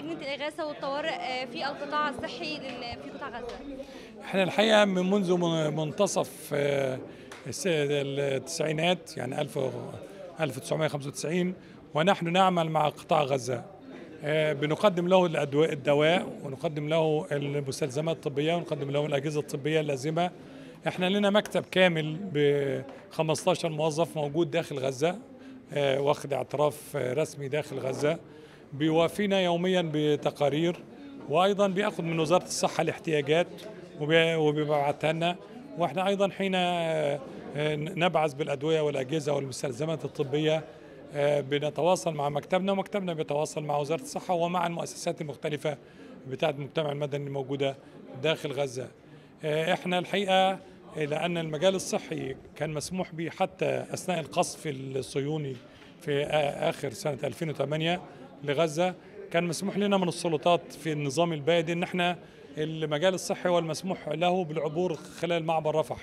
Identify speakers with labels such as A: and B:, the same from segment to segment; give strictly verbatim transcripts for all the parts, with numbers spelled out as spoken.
A: لجنة الإغاثة والطوارئ في القطاع الصحي لل- في قطاع غزة؟
B: احنا الحقيقه من منذ من- منتصف آه، الس- التسعينات، يعني ألف ألف وتسعمائة وخمسة وتسعين، ونحن نعمل مع قطاع غزه. آه، بنقدم له الأدواء الدواء، ونقدم له المستلزمات الطبيه، ونقدم له الاجهزه الطبيه اللازمه. احنا لنا مكتب كامل ب خمستاشر موظف موجود داخل غزه، آه، واخد اعتراف آه، رسمي داخل غزه، بيوافينا يوميا بتقارير، وايضا بياخذ من وزاره الصحه الاحتياجات وبي- وبيبعتها لنا. واحنا ايضا حين آه، آه، نبعث بالادويه والاجهزه والمستلزمات الطبيه، آه، بنتواصل مع مكتبنا، ومكتبنا بيتواصل مع وزاره الصحه ومع المؤسسات المختلفه بتاعه المجتمع المدني الموجوده داخل غزه. آه، احنا الحقيقه لان المجال الصحي كان مسموح به حتى اثناء القصف الصهيوني في آه، اخر سنه ألفين وثمانية لغزه، كان مسموح لنا من السلطات في النظام البائد ان احنا المجال الصحي هو المسموح له بالعبور خلال معبر رفح.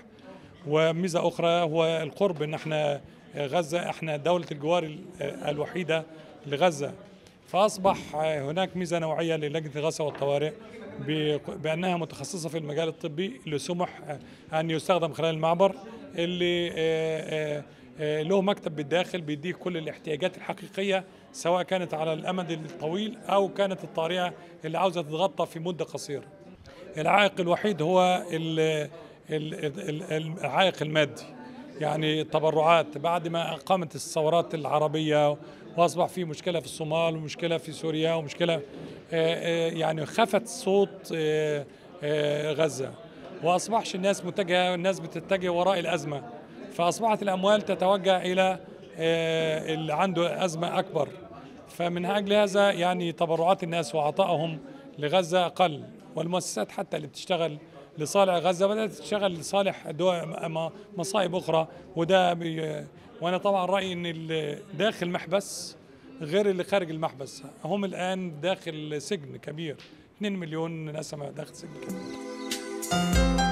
B: وميزه اخرى هو القرب، ان احنا غزه احنا دوله الجوار ال- الوحيده لغزه. فاصبح هناك ميزه نوعيه للجنه الإغاثة والطوارئ ب- بانها متخصصه في المجال الطبي، اللي سمح ان يستخدم خلال المعبر، اللي آه، آه، آه، له مكتب بالداخل بيديه كل الاحتياجات الحقيقيه، سواء كانت على الامد الطويل او كانت الطارئه اللي عاوزه تتغطى في مده قصيره. العائق الوحيد هو ال- ال- ال- ال- العائق المادي، يعني التبرعات بعد ما قامت الثورات العربية، وأصبح في مشكلة في الصومال ومشكلة في سوريا ومشكلة، آه، آه، يعني خفت صوت آه، آه، غزة، وأصبحش الناس متجهة، الناس بتتجه وراء الأزمة، فأصبحت الأموال تتوجه إلى آه، اللي عنده أزمة أكبر. فمن أجل هذا يعني تبرعات الناس وعطائهم لغزة أقل، والمؤسسات حتى اللي بتشتغل لصالح غزة بدأت تشتغل لصالح دول م- مصائب أخرى. وده بي وأنا طبعا رأيي أن اللي داخل محبس غير اللي خارج المحبس. هم الآن داخل سجن كبير، اثنين مليون نسمة داخل سجن كبير.